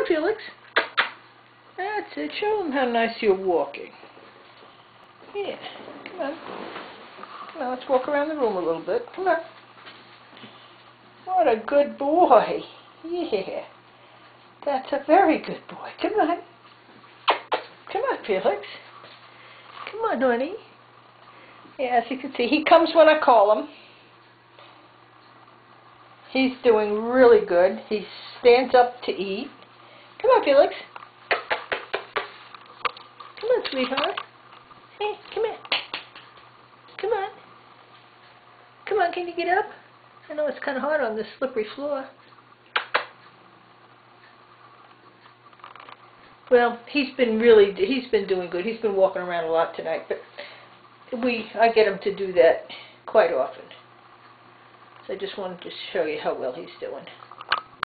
Felix. That's it. Show him how nice you're walking. Yeah. Come on. Come on, let's walk around the room a little bit. Come on. What a good boy. Yeah. That's a very good boy. Come on. Come on, Felix. Come on, honey. Yeah, as you can see, he comes when I call him. He's doing really good. He stands up to eat. Come on, Felix. Come on, sweetheart. Hey, come here. Come on. Come on, can you get up? I know it's kind of hard on this slippery floor. Well, he's been doing good. He's been walking around a lot tonight, but I get him to do that quite often. So I just wanted to show you how well he's doing.